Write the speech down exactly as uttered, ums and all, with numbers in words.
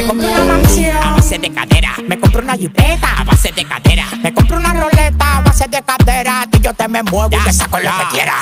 Me compro una mansión a base de cadera. Me compro una jipeta a base de cadera. Me compro una roleta a base de cadera. Y yo te me muevo y te saco lo que quiera.